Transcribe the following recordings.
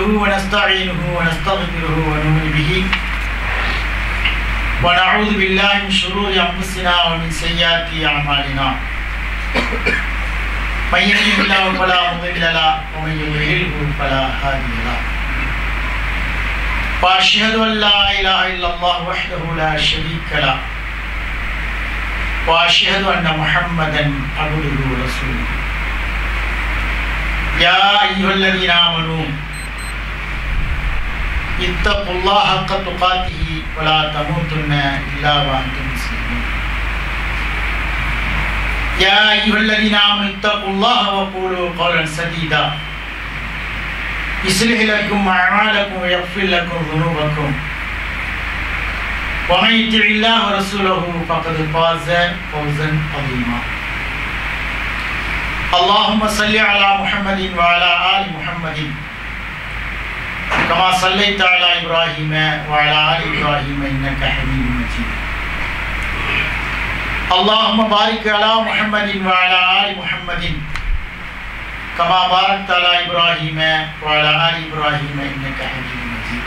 نحمده ونستعينه ونستغفره ونؤمن به ونعوذ بالله من شرور أنفسنا ومن سيئات أعمالنا من يهده الله فلا مضل له ومن يضلله فلا هادي له وأشهد أن لا إله إلا الله وحده لا شريك له وأشهد أن محمدا عبده ورسوله يا أيها الذين آمنوا اتقوا الله حق تقاته ولا تموتن إلا وأنتم مسلمون يا أيها الذين آمنوا اتقوا الله وقولوا قولا سديدا يصلح لكم أعمالكم ويغفر لكم ذنوبكم ومن يطع الله ورسوله فقد فاز فوزا عظيما اللهم صل على محمد وعلى آل محمد كما صليت على إبراهيم وعلى آل إبراهيم إنك حميد مجيد اللهم بارك على محمد وعلى آل محمد كما باركت على إبراهيم وعلى آل إبراهيم إنك حميد مجيد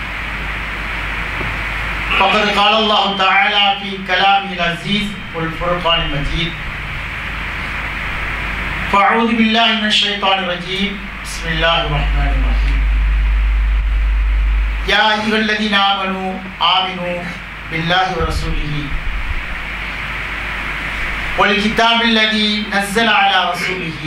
فقد قال الله تعالى في كلامه العزيز والفرقان المجيد فأعوذ بالله من الشيطان الرجيم بسم الله الرحمن الرحيم يا أيها الذين آمنوا بالله ورسوله والكتاب الذي نزل على رسوله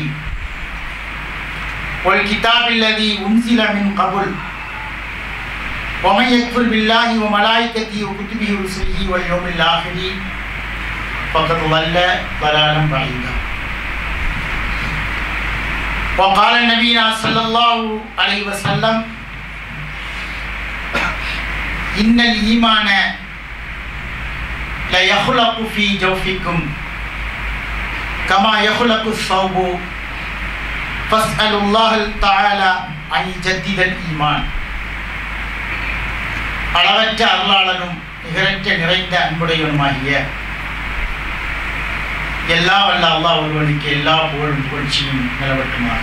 والكتاب الذي أنزل من قبل ومن يكفر بالله وملائكته وكتبه ورسله واليوم الآخر فقد ضل ضلالا بعيدا وقال نبينا صلى الله عليه وسلم إن الإيمان لا يخلق في جوفكم كما يخلق الثوب فاسألوا الله تعالى أن يجدد الإيمان அளவற்ற அருளாளனும் நிகரற்ற நிறைந்த அன்புடையவனுமாகிய எல்லா வல்ல அல்லாஹ் ஒருவனுக்கு எல்லா புகழும் புகழ்ச்சியும் நிலவட்டுமாக.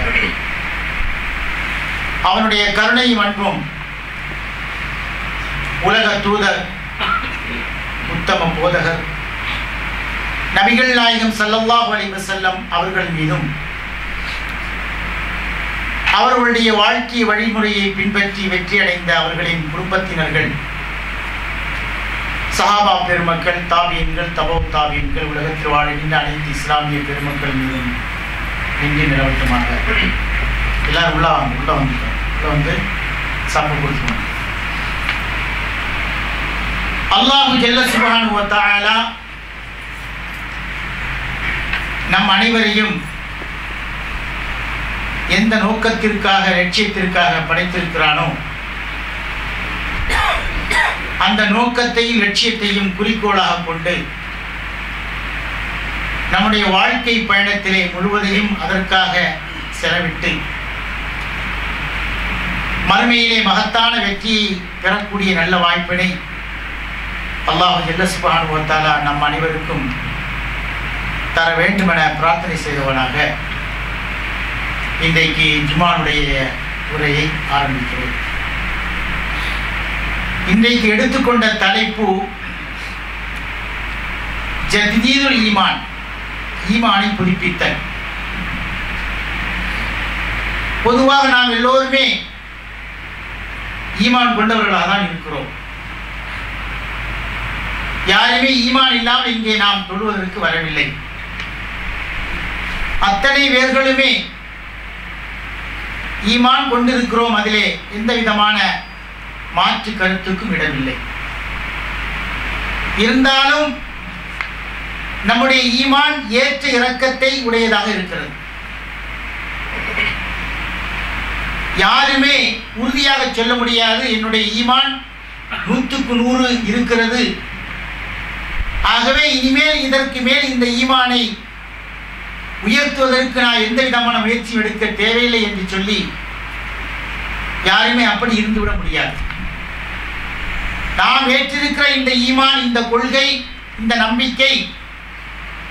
அவனுடைய கருணையும் அன்பும் உலக தூதர் உத்தம போதகர் நபிகள் நாயகம் ஸல்லல்லாஹு அலைஹி வஸல்லம் அவர்கள் மீதும் அவர்களுடைய வாழ்க்கை வழிமுறையை பின்பற்றி வெற்றியடைந்த அவர்களின் குடும்பத்தினர்கள் சஹாபா பெருமக்கள் தாபியன்கள் தபோ தாபியன்கள் உலகத்தில் வாழ்கின்ற அனைத்து இஸ்லாமிய பெருமக்கள் மீதும் நின்று நிலவட்டமாக. எல்லாரும் உள்ள வந்து சாப்பிட்டு கொடுக்கணும். அல்லாஹு ஜல்ல சுப்ஹானஹு வ தஆலா நம் அனைவரையும் எந்த நோக்கத்திற்காக லட்சியத்திற்காக படைத்திருக்கிறானோ அந்த நோக்கத்தையும் லட்சியத்தையும் குறிக்கோளாக கொண்டு நம்முடைய வாழ்க்கை பயணத்திலே முழுவதையும் அதற்காக செலவிட்டு மறுமையிலே மகத்தான வெற்றியை பெறக்கூடிய நல்ல வாய்ப்பினை அல்லாஹ் ஜல்ல சுப்ஹானஹு வ தஆலா நம் அனைவருக்கும் தர வேண்டுமென பிரார்த்தனை செய்தவனாக இன்றைக்கு ஜும்மானுடைய உரையை ஆரம்பிக்கிறேன். இன்றைக்கு எடுத்துக்கொண்ட தலைப்பு ஜதீதுல் ஈமான், ஈமானை புதுப்பித்தல். பொதுவாக நாம் எல்லோருமே ஈமான் கொண்டவர்களாக தான் இருக்கிறோம். யாருமே ஈமான் இல்லாமல் இங்கே நாம் தொழுவதற்கு வரவில்லை. அத்தனை பேர்களுமே ஈமான் கொண்டிருக்கிறோம். அதிலே எந்த விதமான மாற்று கருத்துக்கும் இடமில்லை. இருந்தாலும் நம்முடைய ஈமான் ஏற்ற இறக்கத்தை உடையதாக இருக்கிறது. யாருமே உறுதியாக சொல்ல முடியாது என்னுடைய ஈமான் 100க்கு 100 இருக்கிறது, ஆகவே இனிமேல் இதற்கு மேல் இந்த ஈமானை உயர்த்துவதற்கு நான் எந்த விதமான முயற்சி எடுக்க தேவையில்லை என்று சொல்லி யாருமே அப்படி இருந்துவிட முடியாது. நாம் ஏற்றிருக்கிற இந்த ஈமான், இந்த கொள்கை, இந்த நம்பிக்கை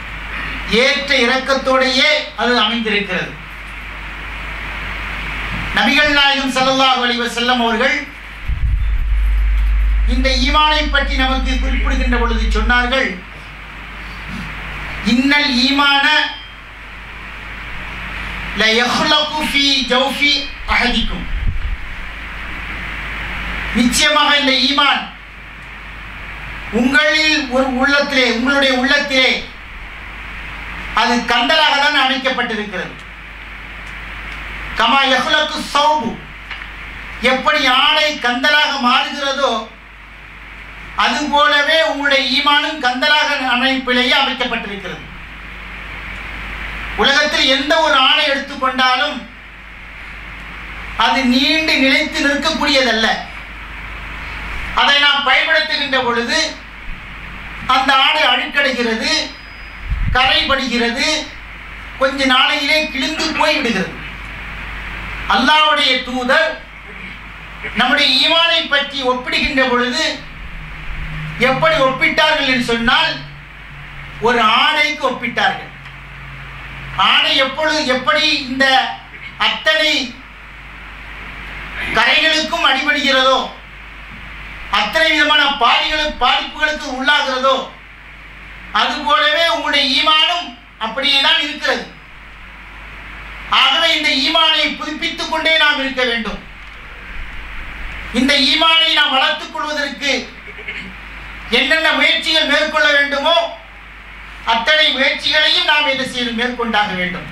ஏற்ற இறக்கத்தோடையே அது அமைந்திருக்கிறது. நபிகள் நாயகம் ஸல்லல்லாஹு அலைஹி வஸல்லம் அவர்கள் இந்த ஈமானை பற்றி நமக்கு குறிப்பிடுகின்ற பொழுது சொன்னார்கள், இன்னல் ஈமான ல யஹ்லகு ஃபீ ஜௌஃபி அஹதிக்கும். நிச்சயமாக இந்த ஈமான் உங்களில் ஒரு உள்ளத்திலே, உங்களுடைய உள்ளத்திலே அது கந்தலாக தான் அமைக்கப்பட்டிருக்கிறது. கமா யஹ்லகு ஸௌபு, எப்படி ஆடை கந்தலாக மாறுகிறதோ அதுபோலவே உங்களுடைய ஈமானும் கந்தலாக அமைப்பிலேயே அமைக்கப்பட்டிருக்கிறது. உலகத்தில் எந்த ஒரு ஆடை எடுத்துக்கொண்டாலும் அது நீண்டு நிலைத்து நிற்கக்கூடியதல்ல. அதை நாம் பயன்படுத்துகின்ற பொழுது அந்த ஆடை அழுக்கடைகிறது, கரைபடுகிறது, கொஞ்ச நாளையிலே கிழிந்து போய்விடுகிறது. அல்லாஹ்வுடைய தூதர் நம்முடைய ஈமானை பற்றி ஒப்பிடுகின்ற பொழுது எப்படி ஒப்பிட்டார்கள் என்று சொன்னால், ஒரு ஆடைக்கு ஒப்பிட்டார்கள். ஆடை எப்படி இந்த அத்தனை கரைகளுக்கும் அடிபடுகிறதோ, அத்தனை விதமான பாதிப்புகளுக்கு உள்ளாகிறதோ, அதுபோலவே உங்களுடைய ஈமானும் அப்படியே தான் இருக்கிறது. ஆகவே இந்த ஈமானை புதுப்பித்துக் கொண்டே நாம் இருக்க வேண்டும். இந்த ஈமானை நாம் வளர்த்துக் கொள்வதற்கு என்னென்ன முயற்சிகள் மேற்கொள்ள வேண்டுமோ அத்தனை முயற்சிகளையும் நாம் என்ன செய்யணும், மேற்கொண்டாக வேண்டும்.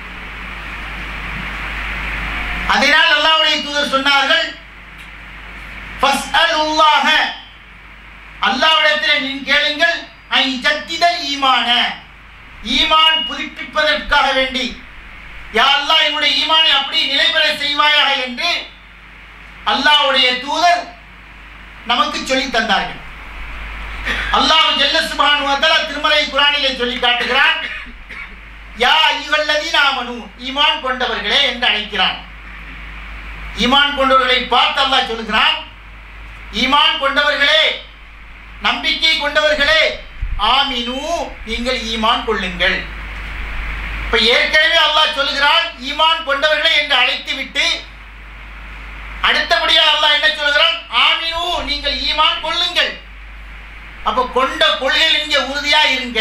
அதனால் அல்லாஹ்வுடைய தூதர் சொன்னார்கள், ஃபஸ்அலுல்லாஹ, அல்லாஹ்விடத்தில் நீங்கள் கேளுங்கள், ஐ ஜத்திதல் ஈமான, ஈமான் புதுப்பிப்பதற்காக வேண்டி, யா அல்லாஹ் என்னுடைய ஈமானை அப்படி நிலைபெற செய்வாயாக என்று அல்லாஹ்வுடைய தூதர் நமக்கு சொல்லி தந்தார்கள். அல்லாஹ் ஜல்ல சுப்ஹானஹு வ தஆலா திருமறை குர்ஆனிலே சொல்லி காட்டுகிறான், யா அய்யுஹல்லதீன ஆமனூ, ஈமான் கொண்டவர்களே என்று அழைக்கிறான். ஈமான் கொண்டவர்களை பார்த்து அல்லாஹ் சொல்கிறான், ஈமான் கொண்டவர்களே, நம்பிக்கை கொண்டவர்களே, ஆமினு, நீங்கள் ஈமான் கொள்ளுங்கள். இப்ப ஏற்கனவே அல்லாஹ் சொல்கிறான் ஈமான் கொண்டவர்களே என்று அழைத்து விட்டு அடுத்தபடியாக அல்லாஹ் என்ன சொல்கிறான், ஆமினு, நீங்கள் ஈமான் கொள்ளுங்கள். அப்ப கொண்ட கொள்கையில் இங்கே உறுதியா இருங்க.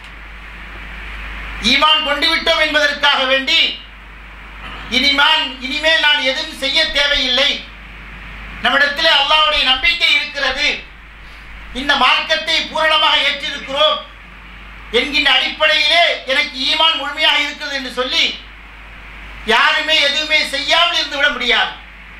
ஈமான் கொண்டு விட்டோம் என்பதற்காக வேண்டி இனிமேல் நான் எதுவும் செய்ய தேவையில்லை, நம்மிடத்தில் அல்லாஹ்வுடைய நம்பிக்கை இருக்கிறது, இந்த மார்க்கத்தை பூரணமாக ஏற்றிருக்கிறோம் என்கின்ற அடிப்படையிலே எனக்கு ஈமான் முழுமையாக இருக்கிறது என்று சொல்லி யாருமே எதுவுமே செய்யாமல் இருந்து விட முடியாது.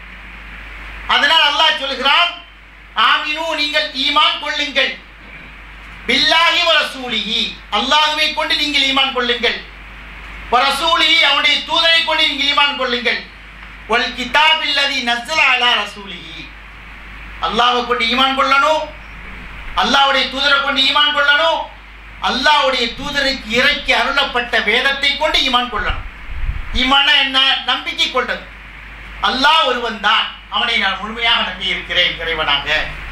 அதனால் அல்லாஹ் சொல்கிறான், ஆமினு, நீங்கள் ஈமான் கொள்ளுங்கள், பில்லாஹி வ ரசூலிஹி, அல்லாஹ்வை கொண்டு நீங்கள் ஈமான் கொள்ளுங்கள், வ ரசூலிஹி, அவனுடைய தூதரை கொண்டு நீங்கள் ஈமான் கொள்ளுங்கள், வல் கிதாபில்லதி நஸ்ஸல அலா ரசூலிஹி, அல்லாஹ்வை கொண்டு ஈமான் கொள்ளணும், அல்லாஹ்வுடைய தூதரை கொண்டு ஈமான் கொள்ளணும், அல்லாஹ்வுடைய தூதருக்கு இறக்கி அருளப்பட்ட வேதத்தை கொண்டு ஈமான் கொள்ளணும். ஈமான்னா என்ன? நம்பிக்கை கொண்டது. அல்லாஹ் ஒருவன் தான், அவனை நான் முழுமையாக நம்பி இருக்கிறேன் இறைவனாக.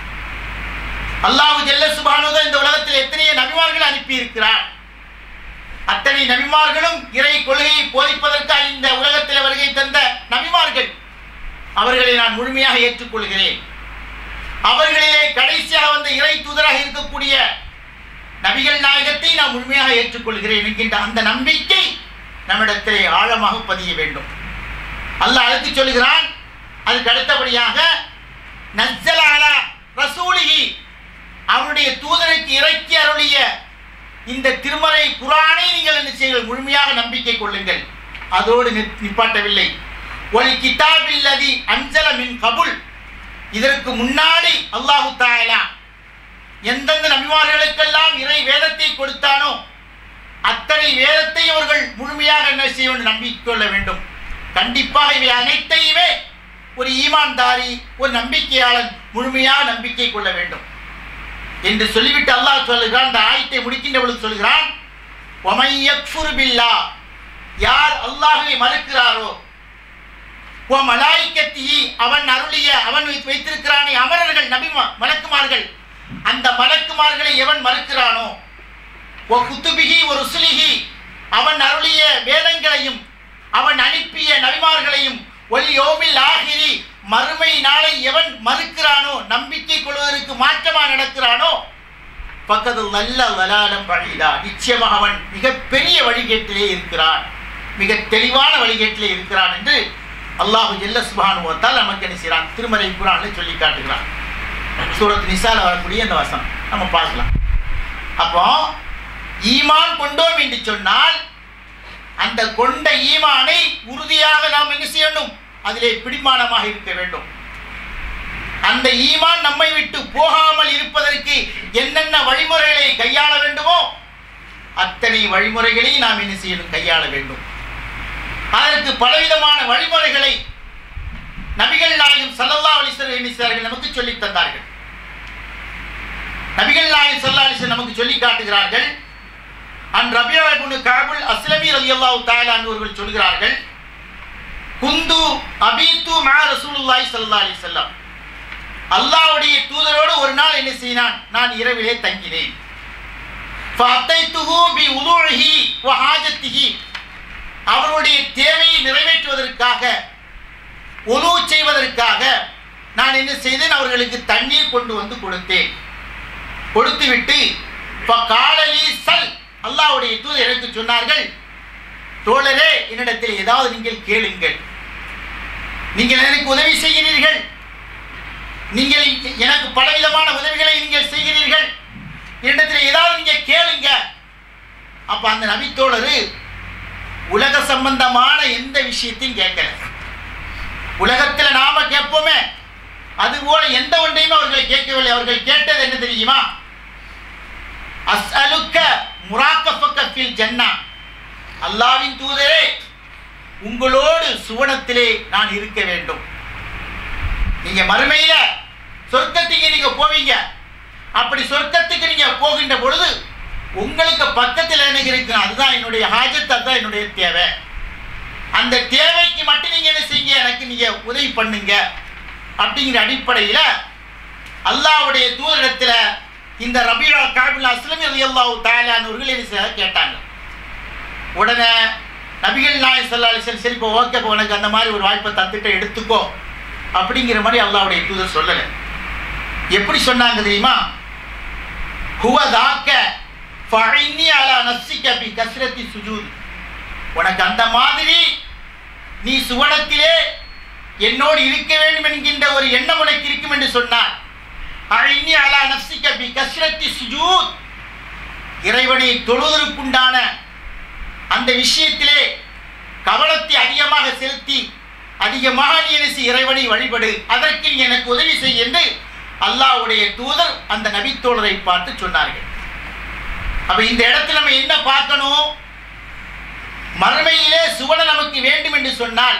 அல்லாஹ் ஜல்ல சுப்ஹானஹு இந்த உலகத்தில் எத்தனையோ நபிமார்கள் அனுப்பி இருக்கிறார். அத்தனை நபிமார்களும் இறை கொள்கையை போதிப்பதற்காக இந்த உலகத்தில் வருகை தந்த நபிமார்கள், அவர்களை நான் முழுமையாக ஏற்றுக்கொள்கிறேன். அவர்களிலே கடைசியாக வந்த இறை தூதராக இருக்கக்கூடிய நபிகள் நாயகத்தை நான் முழுமையாக ஏற்றுக்கொள்கிறேன் என்கின்ற அந்த நம்பிக்கை நம்மிடத்திலே ஆழமாக பதிய வேண்டும். அல்லாஹ் அடுத்து சொல்கிறான், அதுக்கு அடுத்தபடியாக நஸ்ஸல அலா ரசூலிஹி, அவருடைய தூதருக்கு இறக்கி அருளிய இந்த திருமறை குர்ஆனை நீங்கள் என்ன செய்யுங்கள், முழுமையாக நம்பிக்கை கொள்ளுங்கள். அதோடு நிப்பாட்டவில்லை, ஒல் கிதாபில்லதி அன்ஸல மின் கபுல், இதற்கு முன்னாடி அல்லாஹ் தஆலா எந்தெந்த நபிமார்களுக்கெல்லாம் இறை வேதத்தை கொடுத்தானோ அத்தனை வேதத்தை அவர்கள் முழுமையாக என்ன செய்ய வேண்டும், நம்பிக்கை கொள்ள வேண்டும். கண்டிப்பாக இவை அனைத்தையுமே ஒரு ஈமான்தாரி, ஒரு நம்பிக்கையாளன் முழுமையாக நம்பிக்கை கொள்ள வேண்டும் என்று சொல்லிவிட்டு அல்லாஹ் சொல்லுகிறான். அந்த ஆயத்தை முடிக்கின்ற பொழுது சொல்கிறான், வமை யக்ஃபுர் பில்லாஹ், யார் அல்லாஹ்வை மறுக்கிறாரோ, வ மலாயிகத்திஹி, அவன் அருளிய, அவன் வைத்திருக்கிறானே அமரர்கள், நபி மலக்குமார்கள், அந்த மலக்குமார்களை எவன் மறுக்கிறானோ, வ குத்துபிஹி வ ருசுலிஹி, அவன் அருளிய வேதங்களையும் அவன் அனுப்பிய நபிமார்களையும், ஒல் யௌமில் ஆகிரி, மறுமை நாளை எவன் மறுக்கிறானோ, நம்பிக்கை கொள்வதற்கு மாற்றமாக நடக்கிறானோ, பக்கத்து நல்ல வலாலம் பழிதா, நிச்சயமாக அவன் மிகப்பெரிய வழிகேட்டிலே இருக்கிறான், மிக தெளிவான வழிகேட்டிலே இருக்கிறான் என்று அல்லாஹு ஜல்ல சுப்ஹானஹு வ தஆலா நமக்கு என்ன செய்றான், திருமறை குர்ஆனில் சொல்லி காட்டுகிறான். சூரத் நிசால வரக்கூடிய அந்த வசனம் நம்ம பார்க்கலாம். அப்போ ஈமான் கொண்டோம் என்று சொன்னால் அந்த கொண்ட ஈமானை உறுதியாக நாம் என்ன செய்யணும், அதிலே பிடிமானமாக இருக்க வேண்டும். அந்த ஈமான் நம்மை விட்டு போகாமல் இருப்பதற்கு என்னென்ன வழிமுறைகளை கையாள வேண்டுமோ அத்தனை வழிமுறைகளை நாம் என்ன செய்யணும், கையாள வேண்டும். அதற்கு பலவிதமான வழிமுறைகளை நபிகள் நாயகம் ஸல்லல்லாஹு அலைஹி வஸல்லம் நமக்கு சொல்லி தந்தார்கள். நபிகள் நாயகம் ஸல்லல்லாஹு அலைஹி வஸல்லம் நமக்கு சொல்லி காட்டுகிறார்கள். அன் ரபியா இப்னு கஅபுல் அஸ்லமி ரலியல்லாஹு தஆலா அவர்கள் சொல்கிறார்கள், குந்து அபீது மா ரசூலுல்லாஹி ஸல்லல்லாஹு அலைஹி வஸல்லம், அல்லாஹ்வுடைய தூதரோடு ஒரு நாள் என்ன செய்தான், நான் இரவிலே தங்கினேன். ஃபஅதைதுஹு பி உலூஹி வ ஹாஜத்திஹி, அவருடைய தேவையை நிறைவேற்றுவதற்காக, உலூ செய்வதற்காக நான் என்ன செய்தேன், அவர்களுக்கு தண்ணீர் கொண்டு வந்து கொடுத்தேன். கொடுத்துவிட்டு ஃபகாலலி சல், அல்லாஹ்வுடைய தூதர் எனக்கு சொன்னார்கள், தோழரே என்னிடத்தில் ஏதாவது நீங்கள் கேளுங்கள், நீங்கள் எனக்கு உதவி செய்கிறீர்கள், நீங்கள் எனக்கு பலவிதமான உதவிகளை நீங்கள் செய்கிறீர்கள், என்னிடத்தில் ஏதாவது நீங்கள் கேளுங்க. அப்ப அந்த நபித்தோழரு உலக சம்பந்தமான எந்த விஷயத்தையும் கேட்கல. உலகத்தில் நாம கேட்போமே அதுபோல எந்த ஒன்றையும் அவர்கள் கேட்கவில்லை. அவர்கள் கேட்டது என்ன தெரியுமா, அஸ்அலுக்க முராக்கஃபக ஃபில் ஜன்னா, அல்லாஹ்வின் தூதரே உங்களோடு சுவனத்திலே நான் இருக்க வேண்டும். நீங்க மறுமையில சொர்க்கத்துக்கு நீங்க போவீங்க. அப்படி சொர்க்கத்துக்கு நீங்க போகின்ற பொழுது உங்களுக்கு பக்கத்தில் எனக்கு இருக்கு, அதுதான் என்னுடைய ஹாஜத், அதுதான் என்னுடைய தேவை. அந்த தேவைக்கு மட்டும் நீங்க என்ன செய்யுங்க, எனக்கு நீங்க உதவி பண்ணுங்க அப்படிங்கிற அடிப்படையில் அல்லாஹ்வுடைய தூதரிடத்துல இந்த ரபியா கஅபுல் அஸ்லமி ரலியல்லாஹு தஆலா அவர்கள் என்ன கேட்டாங்க. உடனே நபிகள் நாயகம் ஸல்லல்லாஹு அலைஹி வஸல்லம், சரி இப்போ ஓகே, இப்போ உனக்கு அந்த மாதிரி ஒரு வாய்ப்பை தந்துட்டு எடுத்துக்கோ அப்படிங்கிற மாதிரி அல்லாஹ்வுடைய தூதர் சொல்லலை. எப்படி சொன்னாங்க தெரியுமா, ஹுவ தாக்க ஃபஇன்னி அலா நஃப்ஸிக பி கஸ்ரத்தி சுஜூத், உனக்கு அந்த மாதிரி நீ சுவனத்திலே என்னோடு இருக்க வேண்டும் என்கின்ற ஒரு எண்ணம் உனக்கு இருக்கும் என்று சொன்னார். ஃபஇன்னி அலா நஃப்ஸிக பி கஸ்ரத்தி சுஜூத், இறைவனை தொழுவதற்குண்டான அந்த விஷயத்திலே கவனத்தை அதிகமாக செலுத்தி அதிகமாக நீ இறைவனை வழிபடு, அதற்கு நீ எனக்கு உதவி செய் என்று அல்லாஹ்வுடைய தூதர் அந்த நபித்தோழரை பார்த்து சொன்னார்கள். அப்ப இந்த இடத்துல நம்ம என்ன பார்க்கணும், மறுமையிலே சுவன நமக்கு வேண்டும் என்று சொன்னால்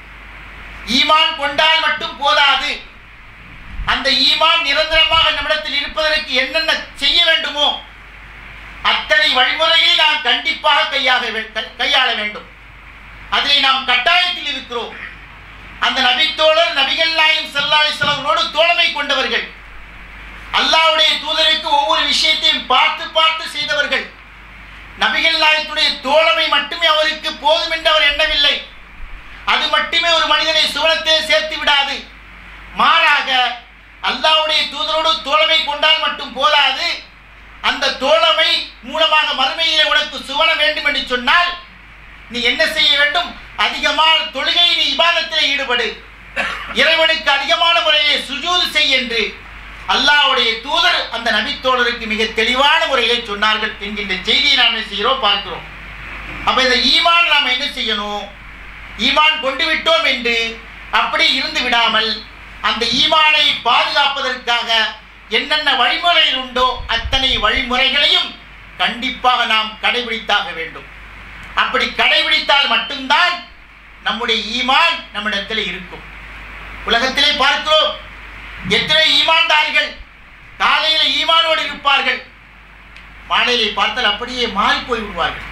ஈமான் கொண்டால் மட்டும் போதாது. அந்த ஈமான் நிரந்தரமாக நம்மிடத்தில் இருப்பதற்கு என்னென்ன செய்ய வேண்டுமோ அத்தனை வழிமுறையை நாம் கண்டிப்பாக கையாள வேண்டும். அதில் நாம் கட்டாயத்தில் இருக்கிறோம். அந்த நபித்தோழர் நபிகள் நாயகம் ஸல்லல்லாஹு அலைஹி வஸல்லம் தோழமை கொண்டவர்கள், அல்லாஹ்வுடைய தூதருக்கு ஒவ்வொரு விஷயத்தையும் பார்த்து பார்த்து செய்தவர்கள். நபிகள் நாயகத்துடைய தோழமை மட்டுமே அவருக்கு போதும் என்று அவர் எண்ணவில்லை. அது மட்டுமே ஒரு மனிதனை சுவனத்திலே சேர்த்து விடாது. மாறாக அல்லாஹ்வுடைய தூதரோடு தோழமை கொண்டால் மட்டும் போதாது. அந்த தோழமை மூலமாக மறுமையிலே உனக்கு சுவனம் வேண்டும் என்று சொன்னால் நீ என்ன செய்ய வேண்டும், அதிகமான தொழுகை, நீ இபாதத்திலே ஈடுபடு, இறைவனுக்கு அதிகமான முறையிலே சுஜூத் செய் என்று அல்லாஹ்வுடைய தூதர் அந்த நபித்தோழருக்கு மிக தெளிவான முறையிலே சொன்னார்கள் என்கின்ற செய்தியை நாம் என்ன செய்கிறோம், பார்க்கிறோம். அப்ப இந்த ஈமான் நாம் என்ன செய்யணும், ஈமான் கொண்டு விட்டோம் என்று அப்படி இருந்து விடாமல் அந்த ஈமானை பாதுகாப்பதற்காக என்னென்ன வழிமுறைகள் உண்டோ அத்தனை வழிமுறைகளையும் கண்டிப்பாக நாம் கடைபிடித்தாக வேண்டும். அப்படி கடைபிடித்தால் மட்டும்தான் நம்முடைய ஈமான் நம்மிடத்தில் இருக்கும். உலகத்திலே பார்க்கிறோம், எத்தனை ஈமான்தாரிகள் காலையில் ஈமானோடு இருப்பார்கள், மாலையிலே பார்த்தால் அப்படியே மாறி போய் விடுவார்கள்.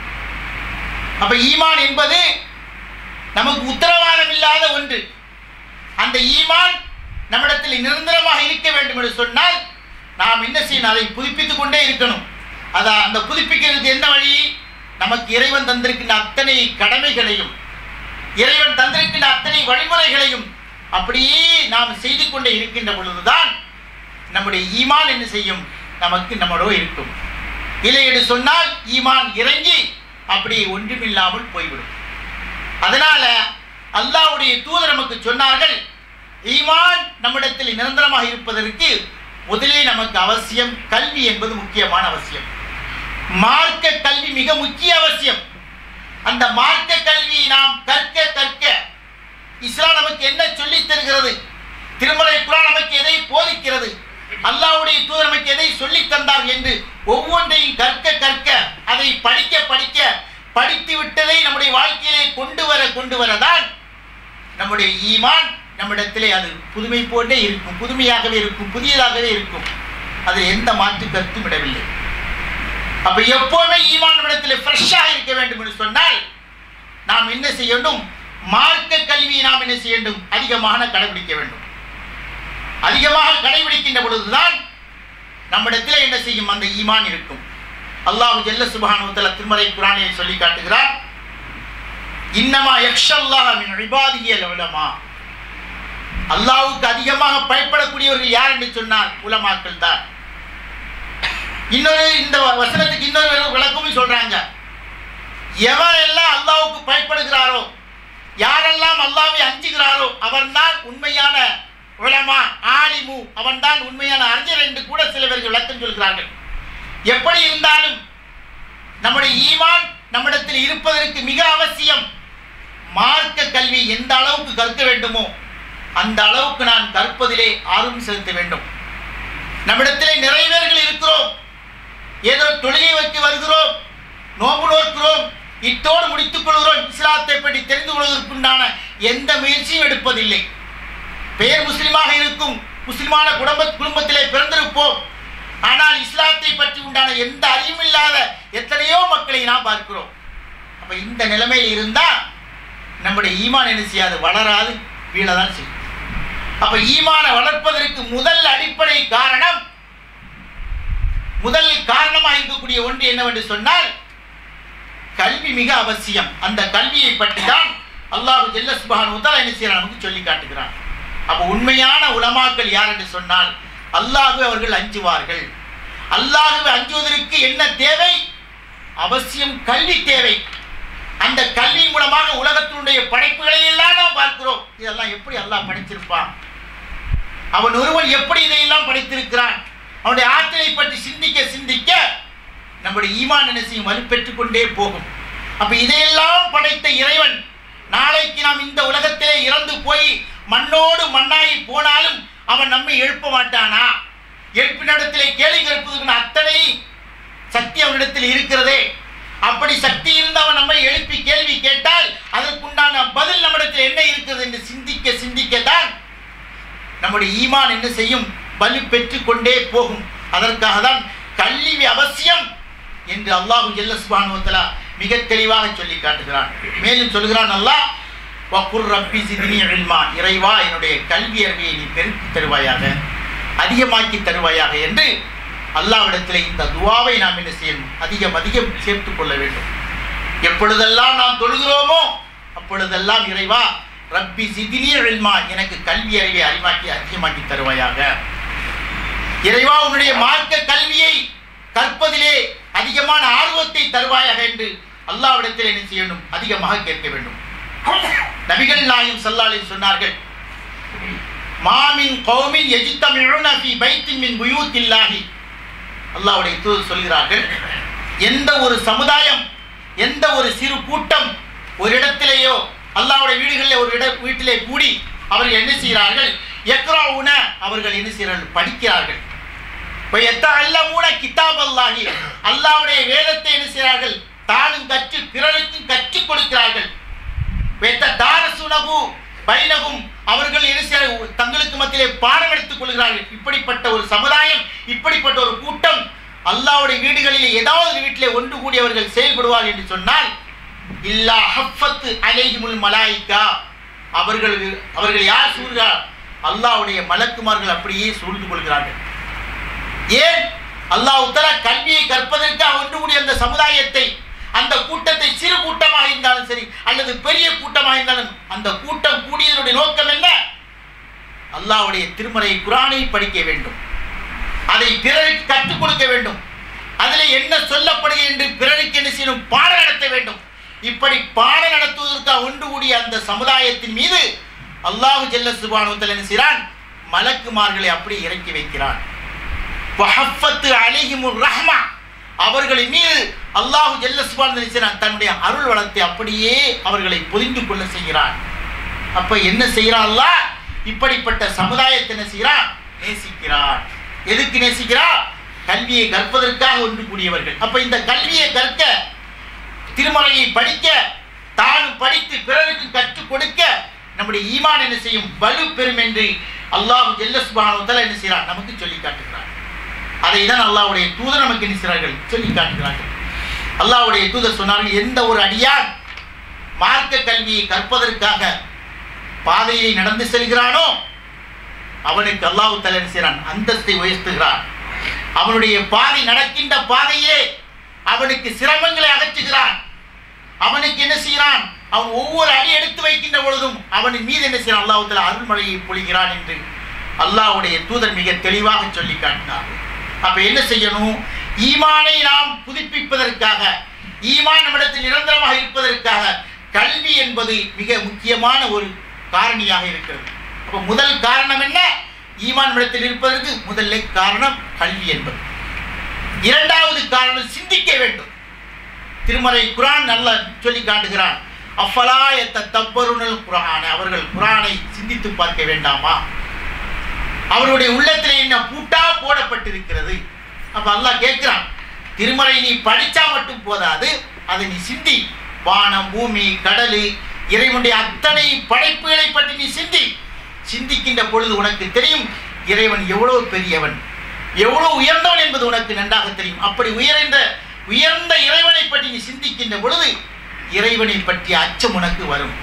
அப்ப ஈமான் என்பது நமக்கு உத்தரவாதம் இல்லாத ஒன்று. அந்த ஈமான் நம்மிடத்தில் நிரந்தரமாக இருக்க வேண்டும் என்று சொன்னால் நாம் என்ன செய்யணும், அதை புதுப்பித்துக் கொண்டே இருக்கணும். அந்த புதுப்பிக்கிறதுக்கு என்ன வழி, நமக்கு இறைவன் தந்திருக்கின்ற அத்தனை கடமைகளையும் இறைவன் தந்திருக்கின்ற அத்தனை வழிமுறைகளையும் அப்படியே நாம் செய்து கொண்டே இருக்கின்ற பொழுதுதான் நம்முடைய ஈமான் என்ன செய்யும், நமக்கு நம்மளோடு இருக்கும். இல்லை என்று சொன்னால் ஈமான் இறங்கி அப்படி ஒன்றுமில்லாமல் போய்விடும். அதனால அல்லாஹ்வுடைய தூதர் நமக்கு சொன்னார்கள், ஈமான் நம்மிடத்தில் நிரந்தரமாக இருப்பதற்கு முதலில் நமக்கு அவசியம் கல்வி என்பது முக்கியமான அவசியம். மார்க்க கல்வி மிக முக்கிய அவசியம். அந்த மார்க்க கல்வி நாம் கற்க கற்க இஸ்லாம் நமக்கு என்ன சொல்லி தருகிறது, திருமறை குர்ஆன் நமக்கு எதை போதிக்கிறது, அல்லாஹ்வுடைய தூதர் நமக்கு எதை சொல்லி தந்தார் என்று ஒவ்வொன்றையும் கற்க கற்க அதை படிக்க படிக்க படித்து விட்டதை நம்முடைய வாழ்க்கையிலே கொண்டு வரதான் நம்முடைய ஈமான் நம்மிடத்திலே அது புதுமை போன்றே இருக்கும், புதுமையாகவே இருக்கும், புதியதாகவே இருக்கும். அது எந்த மாற்று கருத்தும் விடவில்லை. அப்ப எப்போவுமே ஈமான் நம்மிடத்தில் ஃப்ரெஷ்ஷாக இருக்க வேண்டும் என்று சொன்னால் நாம் என்ன செய்ய வேண்டும், மார்க்க கல்வியை நாம் என்ன செய்ய வேண்டும், அதிகமாக கடைபிடிக்க வேண்டும். அதிகமாக கடைபிடிக்கின்ற பொழுதுதான் நம்மிடத்தில் என்ன செய்யும், அந்த ஈமான் இருக்கும். அல்லாஹ் ஜல்ல சுப்ஹானஹு வ தஆலா திருமறை குர்ஆனில் சொல்லி காட்டுகிறார், இன்னமா யக்ஷல்லாஹ மின் இபாதிஹில் உலமா. அல்லாஹ்வுக்கு அதிகமாக பயப்படக்கூடியவர்கள் யார் என்று சொன்னால் உலமாக்கள் தான். இன்னொரு இந்த வசனத்துக்கு இன்னொரு விளக்கமும் சொல்றாங்க, எவரெல்லாம் அல்லாஹ்வுக்கு பயப்படுகிறாரோ, யாரெல்லாம் அல்லாஹ்வை அஞ்சுகிறாரோ அவன்தான் உண்மையான உலமா, ஆலிமு, அவன்தான் உண்மையான அறிஞர் என்று கூட சில பேர்கள் விளக்கம் சொல்கிறார்கள். எப்படி இருந்தாலும் நம்முடைய ஈமான் நம்மிடத்தில் இருப்பதற்கு மிக அவசியம். மார்க்க கல்வி எந்த அளவுக்கு கற்க வேண்டுமோ அந்த அளவுக்கு நான் கற்பதிலே ஆர்வம் செலுத்த வேண்டும். நம்மிடத்திலே நிறைய பேர்கள் இருக்கிறோம், ஏதோ தொழுகை வைத்து வருகிறோம், நோன்பு நோக்கிறோம், இத்தோடு முடித்துக் கொள்கிறோம், இஸ்லாத்தை பற்றி தெரிந்து கொள்வதற்குண்டான எந்த முயற்சியும் எடுப்பதில்லை. பெயர் முஸ்லிமாக இருக்கும், முஸ்லிமான குடும்பத்திலே பிறந்திருப்போம், ஆனால் இஸ்லாத்தை பற்றி உண்டான எந்த அறிவும் இல்லாத எத்தனையோ மக்களை நாம் பார்க்கிறோம். அப்ப இந்த நிலைமையில் இருந்தால் நம்முடைய ஈமான் என்ன செய்யாது, வளராது, வீழதான் செய்யும். அப்ப ஈமானை வளர்ப்பதற்கு முதல் அடிப்படை காரணம், முதல் காரணமாக இருக்கக்கூடிய ஒன்று என்னவென்று சொன்னால் கல்வி மிக அவசியம். அந்த கல்வியை பற்றி தான் அல்லாஹ் ஜல்ல சுப்ஹானஹு வ தஆலா என்ன செய்யறான், நமக்கு சொல்லி காட்டுகிறான். அப்ப உண்மையான உலமாக்கள் யார் என்று சொன்னால் அல்லாஹ்வை அவர்கள் அஞ்சுவார்கள். அல்லாஹ்வை அஞ்சுவதற்கு என்ன தேவை, அவசியம் கல்வி தேவை. அந்த கல்வி மூலமாக உலகத்தினுடைய படைப்புகளை எல்லாம் நாம் பார்க்கிறோம். இதெல்லாம் எப்படி அல்லாஹ் படைத்திருப்பான், அவன் ஒருவன் எப்படி இதையெல்லாம் படைத்திருக்கிறான், அவனுடைய ஆற்றலை பற்றி சிந்திக்க சிந்திக்க நம்முடைய ஈமான் என்ன செய்யும், வலுப்பெற்றுக் கொண்டே போகும். அப்ப இதையெல்லாம் படைத்த இறைவன் நாளைக்கு நாம் இந்த உலகத்திலே இறந்து போய் மண்ணோடு மண்ணாகி போனாலும் அவன் நம்மை எழுப்ப மாட்டானா? எழுப்பினிடத்திலே கேள்வி கேட்பதற்கு அத்தனை சக்தி அவனிடத்தில் இருக்கிறதே. அப்படி சக்தி இருந்து அவன் நம்மை எழுப்பி கேள்வி கேட்டால் அதற்குண்டான பதில் நம்மிடத்தில் என்ன இருக்கிறது என்று சிந்திக்க சிந்திக்கத்தான் நம்முடைய ஈமான் என்ன செய்யும், வலு பெற்றுக் கொண்டே போகும். அதற்காக தான் கல்வி அவசியம் என்று அல்லாஹ் ஜல்ல சுப்ஹானஹு வ தஆலா மிக தெளிவாக சொல்லி காட்டுகிறான். மேலும் சொல்கிறான் அல்லாஹ், வகுர் ரப்பி ஸித்னி இல்மா, இறைவா என்னுடைய கல்வி அறிவை நீ பெருக்கி தருவாயாக, அதிகமாக்கி தருவாயாக என்று அல்லாஹ்விடத்தில் இந்த துஆவை நாம் என்ன செய்யணும், அதிகம் அதிகம் சேர்த்துக் கொள்ள வேண்டும். எப்பொழுதெல்லாம் நாம் தொழுகிறோமோ அப்பொழுதெல்லாம் இறைவா ரப்பி ஸித்னி இல்மா, எனக்கு கல்வி அறிவை அதிகமாக்கி தருவாயாக, இறைவா உன்னுடைய மார்க்க கல்வியை கற்பதிலே அதிகமான ஆர்வத்தை தருவாயாக என்று அல்லாஹ்விடத்தில் என்ன செய்யணும், அதிகமாக கேட்க வேண்டும். நபிகள் நாயகம் ஸல்லல்லாஹு அலைஹி சொன்னார்கள், மாமின் கௌமின் யஜ்தமிஉன ஃபீ பைத்தின் மின் புயூத்தில்லாஹி, அல்லாஹ்வுடைய தூதர் சொல்கிறார்கள், எந்த ஒரு சமுதாயம், எந்த ஒரு சிறு கூட்டம் ஒரு இடத்திலேயோ அல்லாஹ்வுடைய வீடுகளிலே ஒரு வீட்டிலே கூடி அவர்கள் என்ன செய்கிறார்கள், யக்ரவுன, அவர்கள் என்ன செய்கிறார்கள், படிக்கிறார்கள். யத்தஅல்லமூன கிதாபல்லாஹி, அல்லாஹ்வுடைய வேதத்தை என்ன செய்கிறார்கள், தானும் கற்று பிறருக்கும் கற்றுக் கொடுக்கிறார்கள். யத்ததாரசுனஹு பைனஹும், அவர்கள் என்ன செய்கிறார்கள், தங்களுக்கு மத்தியிலே பாடம் எடுத்துக் கொள்கிறார்கள். இப்படிப்பட்ட ஒரு சமுதாயம், இப்படிப்பட்ட ஒரு கூட்டம் அல்லாஹ்வுடைய வீடுகளிலே ஏதாவது வீட்டிலே ஒன்று கூடி அவர்கள் செயல்படுவார்கள் என்று சொன்னால் இல்லா ஹஃபத் அலைஹிமுல் மலாயிகா, அவர்கள் யார் சூழ்கிறார், அல்லாஹ்வுடைய மலக்குமார்கள் அப்படியே சூழ்ந்து கொள்கிறார்கள். ஏன், அல்லாஹ் தஆலா கல்வியை கற்பதற்காக ஒன்று கூடிய அந்த சமுதாயத்தை, அந்த கூட்டத்தை சிறு கூட்டமாக இருந்தாலும் சரி அல்லது பெரிய கூட்டமாக இருந்தாலும் அந்த கூட்டம் கூடியதனுடைய நோக்கம் என்ன? அல்லாஹ்வுடைய திருமறை குர்ஆனை படிக்க வேண்டும், அதை பிறருக்கு கற்றுக் கொடுக்க வேண்டும், அதில் என்ன சொல்லப்படுகிறது என்று பிறருக்கு என்ன செய்யணும்? பாடம் நடத்த வேண்டும். இப்படி பாடம் நடத்துவதற்காக ஒன்று கூடிய அந்த சமுதாயத்தின் மீது அல்லாஹ் ஜல்ல சுப்ஹானஹு வ தஆலா என்ன செய்கிறான்? மலக்குமார்களை அப்படி இறக்கி வைக்கிறான். வஹஃபத்து அலைஹிமுர் ரஹ்மா, அவர்களின் மீது அல்லாஹ் ஜல்ல சுப்ஹானஹு வ தஆலா தன்னுடைய அருள் வளத்தை அப்படியே அவர்களை பொதிந்து கொள்ள செய்கிறான். அப்ப என்ன செய்கிறான் அல்லாஹ்? இப்படிப்பட்ட சமுதாயத்தை என்ன செய்கிறான்? நேசிக்கிறான். எதுக்கு நேசிக்கிறான்? கல்வியை கற்பதற்காக ஒன்று கூடியவர்கள். அப்ப இந்த கல்வியை கற்க, திருமறையை படிக்க, தானும் படித்து பிறருக்கு கற்றுக் கொடுக்க நம்முடைய ஈமான் என்ன செய்யும்? வலு பெறும் என்று அல்லாஹ் ஜல்ல சுப்ஹானஹு வ தஆலா என்ன செய்கிறான்? நமக்கு சொல்லி காட்டுகிறான். அதை தான் அல்லாஹ்வுடைய தூதர் நமக்கு என்ன செய்கிறார்கள்? சொல்லி காட்டுகிறார்கள். அல்லாஹ்வுடைய தூதர் சொன்னார்கள், எந்த ஒரு அடியான் மார்க்க கல்வியை கற்பதற்காக பாதையை நடந்து செல்கிறானோ அவனுக்கு அல்லாஹ் தஆலா என்ன செய்கிறான்? அந்தஸ்தை உயர்த்துகிறான். அவனுடைய பாதை நடக்கின்ற பாதையிலே அவனுக்கு சிரமங்களை அகற்றுகிறான். அவனுக்கு என்ன செய்கிறான்? அவன் ஒவ்வொரு அடி எடுத்து வைக்கின்ற பொழுதும் அவனின் மீது என்ன செய்யறான்? அல்லாஹ் தஆலா அருள்மழையை பொழிகிறான் என்று அல்லாஹ்வுடைய தூதர் மிக தெளிவாக சொல்லி காட்டினார். அப்ப என்ன செய்யணும்? ஈமானை நாம் புதுப்பிப்பதற்காக, ஈமான் நம்மிடத்தில் நிரந்தரமாக இருப்பதற்காக கல்வி என்பது மிக முக்கியமான ஒரு காரணியாக இருக்கிறது. அப்ப முதல் காரணம் என்ன? ஈமான் நம்மிடத்தில் இருப்பதற்கு முதல்ல காரணம் கல்வி என்பது. இரண்டாவது காரணம் சிந்திக்க வேண்டும். திருமறை குர்ஆன் நல்லா சொல்லி காட்டுகிறான். அஃபலா யத்ததப்பருனல் குர்ஆன், அவர்கள் குர்ஆனை சிந்தித்து பார்க்க வேண்டாமா? அவருடைய உள்ளத்தில் என்ன பூட்டா போடப்பட்டிருக்கிறது. அப்ப அல்லாஹ் கேட்கிறான், திருமறை நீ படிச்சா மட்டும் போதாது, அதை நீ சிந்தி. வானம், பூமி, கடல், இறைவனுடைய அத்தனை படைப்புகளை பற்றி நீ சிந்திக்கின்ற பொழுது உனக்கு தெரியும் இறைவன் எவ்வளவு பெரியவன், எவ்வளவு உயர்ந்தவன் என்பது உனக்கு நன்றாக தெரியும். அப்படி உயர்ந்த இறைவனை பற்றி நீ சிந்திக்கின்ற பொழுது இறைவனை பற்றிய அச்சம் உனக்கு வரும்.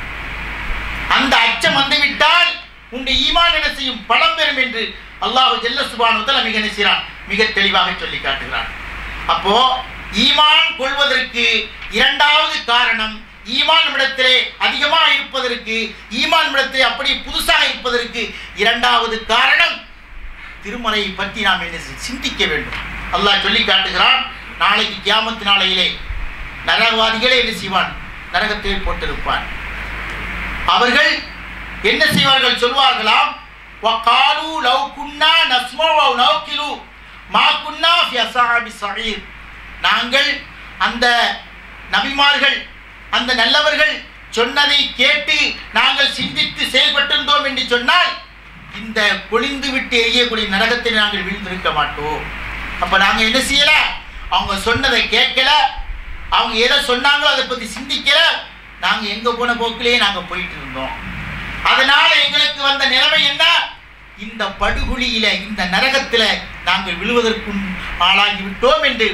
அந்த அச்சம் வந்துவிட்டால் உன்னுடைய ஈமான் என்ன செய்யும்? பலம் பெறும் என்று அல்லாஹ் ஜல்ல சுப்ஹானஹு வ தஆலா மிக நிச்சயம் மிக தெளிவாக சொல்லி காட்டுகிறான். அப்போ ஈமான் கொள்வதற்கு இரண்டாவது காரணம், ஈமான் நம்மிடத்திலே அதிகமாக இருப்பதற்கு, ஈமான் நம்மிடத்திலே அப்படி புதுசாக இருப்பதற்கு இரண்டாவது காரணம் திருமறையை பற்றி நாம் என்ன சிந்திக்க வேண்டும். அல்லாஹ் சொல்லி காட்டுகிறான், நாளைக்கு கியாமத் நாளையிலே நரகவாதிகளே என்ன செய்வான்? நரகத்தில் போட்டிருப்பான். அவர்கள் என்ன செய்வார்கள்? சொல்வார்களாம், வகாலு லவ் குன்னா நஸ்மஉ வ நஅகிலு மா குன்னா ஃபி அஸ்ஹாபி ஸஈர். நாங்கள் அந்த நபிமார்கள், அந்த நல்லவர்கள் சொன்னதை கேட்டு நாங்கள் சிந்தித்து செயல்பட்டிருந்தோம் என்று சொன்னால் இந்த பொழிந்து விட்டு எரியக்கூடிய நரகத்தில் நாங்கள் வீழ்ந்திருக்க மாட்டோம். அப்ப நாங்க என்ன செய்யல? அவங்க சொன்னதை கேட்கல, அவங்க எதை சொன்னாங்களோ அதை பத்தி சிந்திக்கல, நாங்க எங்க போன போக்கிலேயே நாங்க போயிட்டு இருந்தோம். அதனால எங்களுக்கு வந்த நிலைமை என்ன? இந்த படுகுழியில, இந்த நரகத்துல நாங்கள் விழுவதற்கும் ஆளாகி விட்டோம் என்று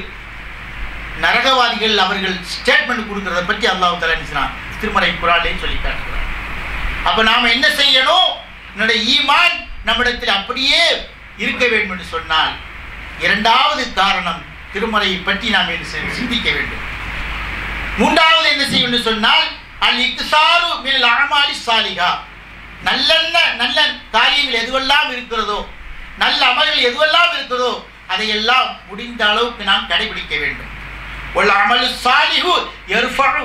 நரகவாதிகள் அவர்கள் ஸ்டேட்மெண்ட் கொடுக்கிறத பற்றி அல்லாஹ் தஆலா திருமறை குர்ஆனிலே சொல்லி காட்டுகிறார். அப்ப நாம என்ன செய்யணும்? நம்முடைய ஈமான் நம்மிடத்தில் அப்படியே இருக்க வேண்டும் என்று சொன்னால் இரண்டாவது காரணம் திருமறையை பற்றி நாம் சிந்திக்க வேண்டும். மூன்றாவது என்ன செய்யும் என்று சொன்னால் அல் இக்ஸாரு மினல் அமாலி ஸாலிஹா, நல்ல காரியங்கள் எதுவெல்லாம் இருக்கிறதோ, நல்ல அமல்கள் எதுவெல்லாம் இருக்கிறதோ அதையெல்லாம் முடிந்த அளவுக்கு நாம் கடைபிடிக்க வேண்டும். வல் அமலு ஸாலிஹு யர்ஃபஉ,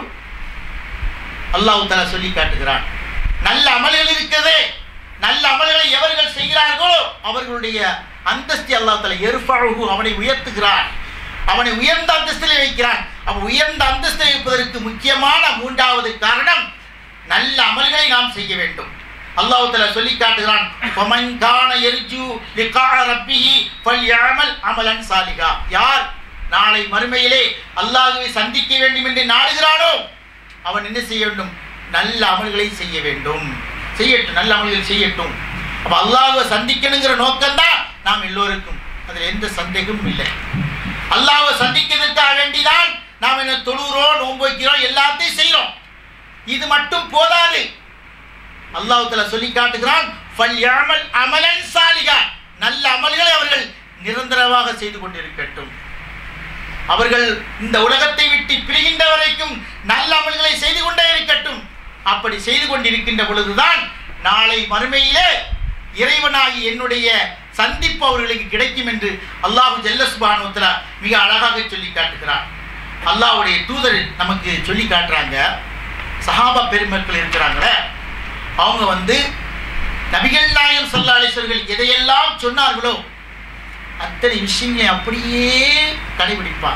அல்லாஹ் தஆலா சொல்லி காட்டுகிறான். நல்ல அமல்கள் இருக்கிறதே, நல்ல அமல்களை எவர்கள் செய்கிறார்களோ அவர்களுடைய அந்தஸ்தை அல்லாஹ் தஆலா யர்ஃபஉ, அவனை உயர்த்துகிறான், அவனை உயர்ந்த அந்தஸ்திலே வைக்கிறான். அப்ப உயர்ந்த அந்தஸ்தில் இருப்பதற்கு முக்கியமான மூன்றாவது காரணம் நல்ல அமல்களை நாம் செய்ய வேண்டும். அல்லாஹ் தஆலா சொல்லி காட்டுகிறான், ஃபமன் கான யர்ஜு லிகா ரப்பிஹி ஃபல்யஅமல் அமலன் சாலிஹா. யார் நாளை மறுமையிலே அல்லாஹ்வை சந்திக்க வேண்டும் என்று நாடுகிறானோ அவன் என்ன செய்ய வேண்டும்? நல்ல அமல்களை செய்ய வேண்டும். செய்யட்டும், நல்ல அமல்கள் செய்யட்டும். அப்ப அல்லாஹ்வை சந்திக்கணுங்கிற நோக்கம்தான் நாம் எல்லோருக்கும், அதில் எந்த சந்தேகமும் இல்லை. அல்லாஹ்வை சந்திக்கிறதுக்காக வேண்டிதான் நாம் என்ன தொழுகிறோம், நோன்பு வைக்கிறோம், எல்லாத்தையும் செய்கிறோம். இது மட்டும் போதாது. அல்லாஹ் தஆலா சொல்லி காட்டுகிறான், ஃபல்யஅமல் அமலன் சாலிஹா, நல்ல அமல்களை அவர்கள் நிரந்தரமாக செய்து கொண்டிருக்கட்டும். அவர்கள் இந்த உலகத்தை விட்டு பிரிகின்ற வரைக்கும் நல்ல அமல்களை செய்து கொண்டே இருக்கட்டும். அப்படி செய்து கொண்டிருக்கின்ற பொழுதுதான் நாளை மறுமையிலே இறைவனாகி என்னுடைய சந்திப்பு அவர்களுக்கு கிடைக்கும் என்று அல்லாஹ் ஜல்ல சுப்ஹானஹு வ தஆலா மிக அழகாக சொல்லி காட்டுகிறார். அல்லாஹ்வுடைய தூதர் நமக்கு சொல்லி காட்டுறாங்க. சஹாபா பெருமக்கள் இருக்கிறாங்களே, அவங்க நபிகள் நாயகம் ஸல்லல்லாஹு அலைஹி வஸல்லம் எதையெல்லாம் சொன்னார்களோ அத்தனை விஷயங்களை அப்படியே கடைபிடிப்பார்.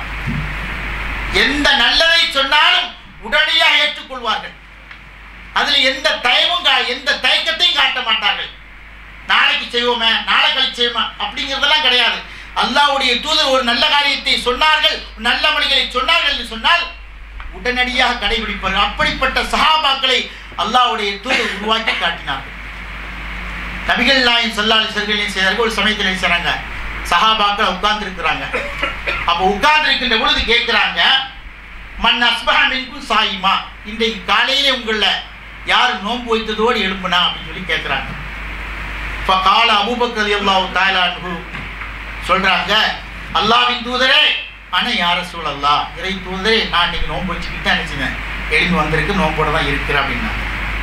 எந்த நல்லதை சொன்னாலும் உடனடியாக ஏற்றுக்கொள்வார்கள். அதில் எந்த தயக்கத்தையும் காட்ட மாட்டார்கள். நாளைக்கு செய்வோமே, நாளை கழிச்சு செய்வோமா அப்படிங்கிறதெல்லாம் கிடையாது. அல்லாஹ்வுடைய தூதர் ஒரு நல்ல காரியத்தை சொன்னார்கள், நல்ல வழிகளை சொன்னார்கள் என்று சொன்னால் உடனடியாக கடைபிடிப்பார்கள். அப்படிப்பட்ட சஹாபாக்களை அல்லாஹ்வுடைய தூதர் உருவாக்கி காட்டினார்கள். நபிகள் நாயகம் ஸல்லல்லாஹு அலைஹி வஸல்லம் செய்தார்கள். ஒரு சமயத்தில் செய்றாங்க, சஹாபாக்கள் உட்கார்ந்து இருக்கிறாங்க. அப்போ உட்கார்ந்து இருக்கின்ற பொழுது கேட்கிறாங்க, மன் அஸ்பஹ மின்கும் சாயிமா, இன்றைக்கு காலையிலே உங்களில் யார் நோன்பு வைத்ததோடு எழுப்புனா அப்படின்னு சொல்லி கேட்குறாங்க. இப்போ கால அபூபக்கர் ரலியல்லாஹு தஆலா அன்ஹு சொல்கிறாங்க, அல்லாஹ்வின் தூதரே அன யா ரசூலல்லாஹ், இறை தூதரே நான் இன்னைக்கு நோன்பு வச்சுக்கிட்டு நினச்சினேன், எழுப்பி வந்திருக்கு, நோம்போடு தான் இருக்கிறேன் அப்படின்னாங்க.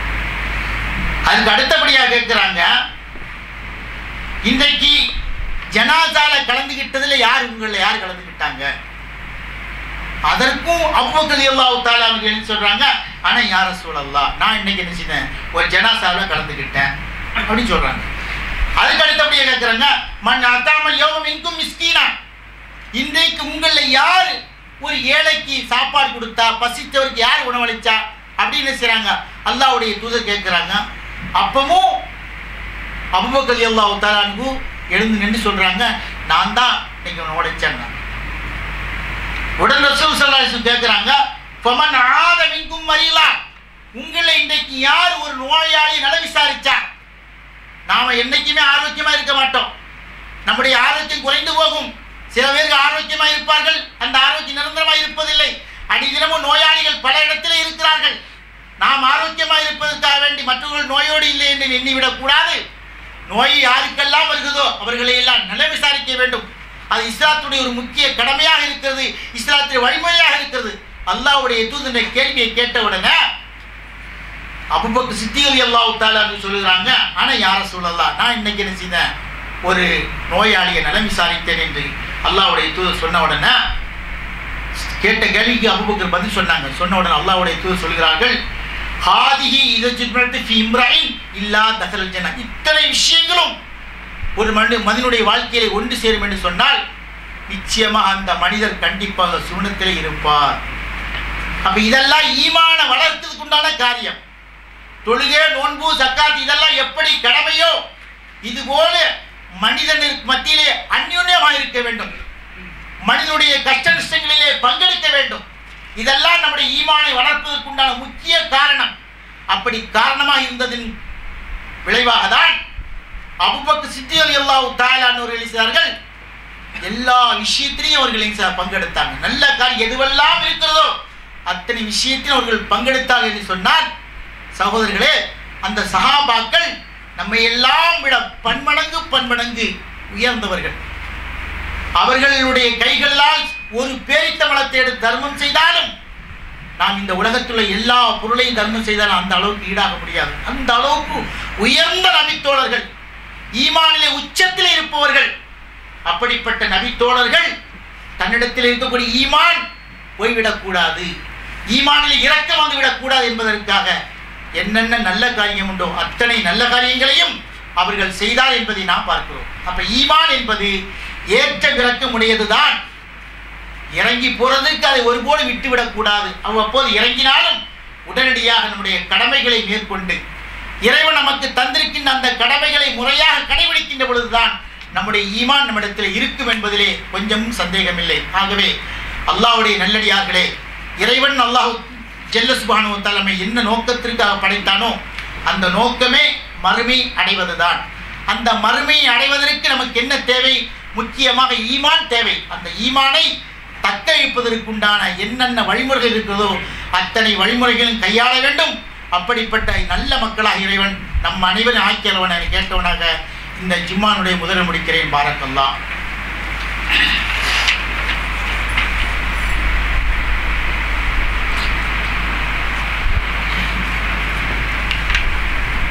அதுக்கு அடுத்தபடியாக கேட்குறாங்க, இன்றைக்கு ஜனாசால கலந்துகிட்டதில் யார் கலந்துக்கிட்டாங்க? அதற்கும் அபூபக்கர் ரலியல்லாஹு தஆலா அவங்க என்ன சொல்றாங்க, ஆனா யா ரசூலல்லாஹ் நான் இன்னைக்கு என்ன செஞ்சேன், ஒரு ஜனாசாவில் கலந்துக்கிட்டேன் அப்படின்னு சொல்றாங்க. அதுக்கு அடுத்தபடியே கேட்குறாங்க, மன் அத்தாமல் யௌம மின்கும் மிஸ்கீனா, இன்றைக்கு உங்களில் யார் ஒரு ஏழைக்கு சாப்பாடு கொடுத்தா, பசித்தவருக்கு யார் உணவளிச்சா அப்படின்னு செய்றாங்க. அல்லாஹ்வுடைய தூதர் கேட்குறாங்க. அப்பவும் அபூபக்கர் ரலியல்லாஹு தஆலா அன்ஹு எழுந்து நின்று சொல்றாங்க, நான் தான் இன்னைக்கு உணவளிச்சேன். உடன் ரசூல் ஸல்லல்லாஹு அலைஹி வஸல்லம் கேட்குறாங்க, ஃபமன் ஆத மின்கும் மரீலா, உங்களை இன்றைக்கு யார் ஒரு நோயாளி நல விசாரிச்சா? நாம என்னைக்குமே ஆரோக்கியமா இருக்க மாட்டோம், நம்முடைய ஆரோக்கியம் குறைந்து போகும். சில பேருக்கு ஆரோக்கியமாக இருப்பார்கள், அந்த ஆரோக்கியம் நிரந்தரமாக இருப்பதில்லை. அடிதினமும் நோயாளிகள் பல இடத்திலே இருக்கிறார்கள். நாம் ஆரோக்கியமாக இருப்பதற்காக வேண்டி மற்றவர்கள் நோயோடு இல்லை என்று எண்ணிவிடக்கூடாது. நோய் யாருக்கெல்லாம் வருகிறதோ அவர்களை எல்லாம் நல விசாரிக்க வேண்டும். அது இஸ்லாத்துடைய ஒரு முக்கிய கடமையாக இருக்கிறது, இஸ்லாத்துடைய வழிமுறையாக இருக்கிறது. அல்லாஹ்வுடைய தூதருடைய கேள்வியை கேட்டவுடனே அபூபக்கர் சித்திக் ரலியல்லாஹு தஆலா சொல்லுகிறாங்க, ஆனா யா ரசூலல்லாஹ் நான் இன்னைக்கு என்ன செய்தேன், ஒரு நோயாளியை நலம் விசாரித்தேன் என்று அல்லாஹ்வுடைய தூதர் சொன்ன உடனே கேட்ட கேள்விக்கு அபூபக்கர் பதில் சொன்னாங்க. சொன்ன உடனே அல்லாஹ்வுடைய தூதர் சொல்கிறார்கள், ஹாதிஹி இதஜிப்ரத்து ஃபி இம்ராயின் இல்லா தஹல் ஜன்னா, இத்தனை விஷயங்களும் ஒரு மனிதனுடைய வாழ்க்கையிலே ஒன்று சேரும் என்று சொன்னால் நிச்சயமாக அந்த மனிதர் கண்டிப்பாக சுவனத்திலே இருப்பார். அப்ப இதெல்லாம் ஈமான வளர்த்ததுக்கு உண்டான காரியம். தொழுகை, நோன்பு, ஜக்காத் இதெல்லாம் எப்படி கடமையோ இதுபோல மனிதனுக்கு மத்தியிலே அந்யோன்யமாக இருக்க வேண்டும். மனிதனுடைய கஷ்ட நஷ்டங்களிலே பங்கெடுக்க வேண்டும். இதெல்லாம் நம்முடைய ஈமானை வளர்ப்பதற்கு உண்டான முக்கிய காரணம். அப்படி காரணமாக இருந்ததின் விளைவாக தான் அபூபக்கர் சித்திக் ரலியல்லாஹு தஆலா அவர்கள் செய்தார்கள். எல்லா விஷயத்திலையும் அவர்கள் பங்கெடுத்தாங்க. நல்ல காரியம் எதுவெல்லாம் இருக்கிறதோ அத்தனை விஷயத்திலும் அவர்கள் பங்கெடுத்தார்கள் என்று சொன்னால், சகோதரர்களே, அந்த சஹாபாக்கள் நம்மை எல்லாம் விட பன்மடங்கு உயர்ந்தவர்கள். அவர்களுடைய கைகளால் ஒரு பேரித்தமலத்தை எடுத்து தர்மம் செய்தாலும், நாம் இந்த உலகத்தில் உள்ள எல்லா பொருளையும் தர்மம் செய்தாலும் அந்த அளவுக்கு ஈடாக முடியாது. அந்த அளவுக்கு உயர்ந்த நபித்தோழர்கள், ஈமானிலே உச்சத்தில் இருப்பவர்கள். அப்படிப்பட்ட நபித்தோழர்கள் தன்னிடத்தில் இருக்கக்கூடிய ஈமான் போய்விடக்கூடாது, ஈமானில் இரக்கம் வந்துவிடக்கூடாது என்பதற்காக என்னென்ன நல்ல காரியம் உண்டோ அத்தனை நல்ல காரியங்களையும் அவர்கள் செய்தார் என்பதை நாம் பார்க்கிறோம். அப்ப ஈமான் என்பது ஏற்ற இறக்கம் உடையதுதான். இறங்கி போறதுக்கு அதை ஒருபோது விட்டுவிடக்கூடாது. அவ்வப்போது இறங்கினாலும் உடனடியாக நம்முடைய கடமைகளை மேற்கொண்டு இறைவன் நமக்கு தந்திருக்கின்ற அந்த கடமைகளை முறையாக கடைபிடிக்கின்ற பொழுதுதான் நம்முடைய ஈமான் நம்மிடத்தில் இருக்கும் என்பதிலே கொஞ்சமும் சந்தேகமில்லை. ஆகவே அல்லாஹ்வுடைய நல்லடியார்களே, இறைவன் அல்லாஹ் ஜல்ல சுப்ஹானஹு வ தஆலா என்ன நோக்கத்திற்காக படைத்தானோ அந்த நோக்கமே மறுமை அடைவதுதான். அந்த மறுமையை அடைவதற்கு நமக்கு என்ன தேவை? முக்கியமாக ஈமான் தேவை. அந்த ஈமானை தக்க வைப்பதற்குண்டான என்னென்ன வழிமுறைகள் இருக்கிறதோ அத்தனை வழிமுறைகளும் கையாள வேண்டும். அப்படிப்பட்ட நல்ல மக்களாக இறைவன் நம் அனைவரும் ஆக்கியவனை கேட்டவனாக இந்த ஜும்மானுடைய முதலில் முடிக்கிறேன். பாரக்கல்லாஹ்.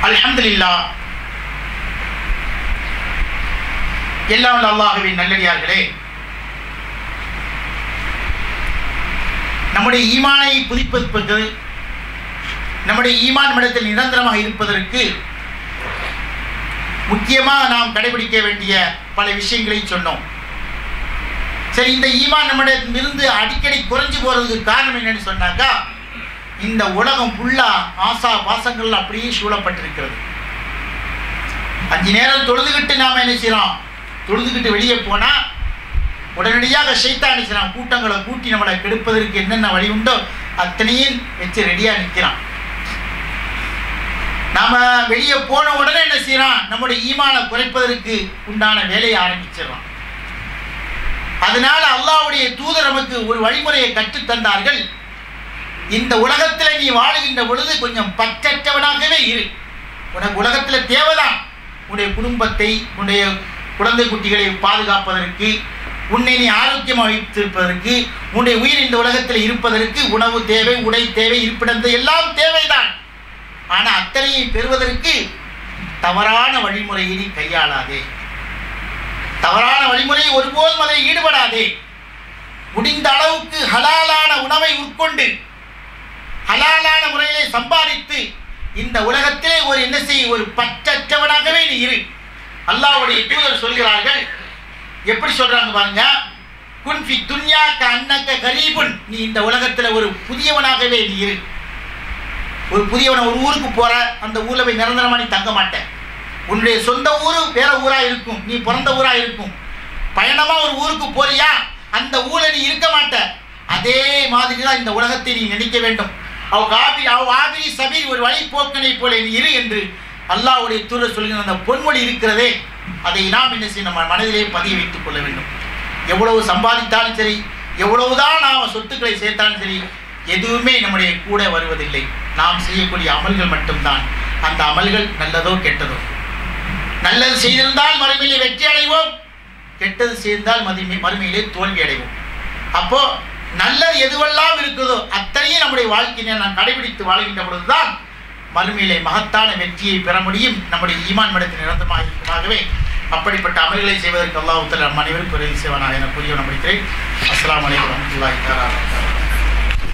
அல்ஹம்துலில்லாஹ். எல்லாம் வல்ல அல்லாஹ்வின் நல்லடியார்களே, நம்முடைய ஈமானை புதுப்பிப்பது, நம்முடைய ஈமான் மடத்தில் நிரந்தரமாக இருப்பதற்கு முக்கியமாக நாம் கடைபிடிக்க வேண்டிய பல விஷயங்களை சொன்னோம். சரி, இந்த ஈமான் நம்மிடமிருந்து அடிக்கடி குறைஞ்சு போறதுக்கு காரணம் என்னன்னு சொன்னாக்கா, இந்த உலகம் ஃபுல்லா ஆசா பாசங்கள் அப்படியே சூழப்பட்டிருக்கிறது. 5 நேரம் தொழுதுகிட்டு நாம என்ன செய்யறோம், தொழுதுகிட்டு வெளியே போனா உடனடியாக ஷைத்தான் என்ன செய்யறான், கூட்டங்களை கூட்டி நம்மளை கெடுப்பதற்கு என்னென்ன வழி உண்டோ அத்தனையும் வச்சு ரெடியா நிற்கிறான். நாம வெளியே போன உடனே என்ன செய்யறான், நம்முடைய ஈமானை குறைப்பதற்கு உண்டான வேலையை ஆரம்பிச்சிடறான். அதனால அல்லாஹ்வுடைய தூதர் நமக்கு ஒரு வழிமுறையை கற்றுத் தந்தார்கள். இந்த உலகத்தில் நீ வாழுகின்ற பொழுது கொஞ்சம் பற்றற்றவனாகவே இரு. உனக்கு உலகத்தில் தேவைதான் உன்னுடைய குடும்பத்தை, உன்னுடைய குழந்தை குட்டிகளை பாதுகாப்பதற்கு, உன்னை நீ ஆரோக்கியமாக வைத்திருப்பதற்கு, உன்னுடைய உயிர் இந்த உலகத்தில் இருப்பதற்கு உணவு தேவை, உடை தேவை, இருப்பிடம் எல்லாம் தேவைதான். ஆனால் அத்தனையை பெறுவதற்கு தவறான வழிமுறையை நீ கையாளாதே. தவறான வழிமுறை ஒருபோதும் அதை ஈடுபடாதே. முடிந்த அளவுக்கு ஹலாலான உணவை உட்கொண்டு ஹலாலான முறையிலே சம்பாதித்து இந்த உலகத்திலே ஒரு என்ன செய்ய, ஒரு பற்றற்றவனாகவே நீ இரு. அல்லாஹ்வுடைய தூதர் சொல்கிறார்கள், எப்படி சொல்றாங்க பாருங்க, குன்ஃபி துன்யா கஅன்னக கரீபுன், நீ இந்த உலகத்தில் ஒரு புதியவனாகவே நீ இரு. ஒரு புதியவன், ஒரு ஊருக்கு போற, அந்த ஊரில் போய் நிரந்தரமா நீ தங்க மாட்டேன். உன்னுடைய சொந்த ஊரு வேற ஊரா இருக்கும், நீ பிறந்த ஊரா இருக்கும். பயணமா ஒரு ஊருக்கு போறியா, அந்த ஊர்ல நீ இருக்க மாட்ட. அதே மாதிரி தான் இந்த உலகத்தை நீ நினைக்க வேண்டும். ஆபிரி சபீர், ஒரு வழிபோக்கனை போல நீ இரு என்று அல்லாஹ்வுடைய தூதர் சொல்கிற அந்த பொன்மொழி இருக்கிறதே, அதை நாம் என்ன செய்ய, நம்ம மனதிலே பதிய வைத்துக் கொள்ள வேண்டும். எவ்வளவு சம்பாதித்தாலும் சரி, எவ்வளவுதான் நாம் சொத்துக்களை சேர்த்தாலும் சரி, எதுவுமே நம்முடைய கூட வருவதில்லை. நாம் செய்யக்கூடிய அமல்கள் மட்டும்தான். அந்த அமல்கள் நல்லதோ கெட்டதோ, நல்லது செய்திருந்தால் மறுமையிலே வெற்றி அடைவோம், கெட்டது செய்தால் மறுமையிலே தோல்வி அடைவோம். அப்போ நல்லது எதுவெல்லாம் இருக்குதோ அத்தனையும் நம்முடைய வாழ்க்கையை நாம் கடைபிடித்து வாழ்கின்ற பொழுதுதான் மறுமையிலே மகத்தான வெற்றியை பெற முடியும். நம்முடைய ஈமான் மடத்தில் நிரந்தரமாக இருக்குமாகவே அப்படிப்பட்ட அமல்களை செய்வதற்கு அல்லாஹ் தஆலா நம் அனைவரும் உதவி செய்வானாக என கூறி முடிக்கிறேன். அஸ்ஸலாமு அலைக்கும் வரஹ்மத்துல்லாஹி தஆலா.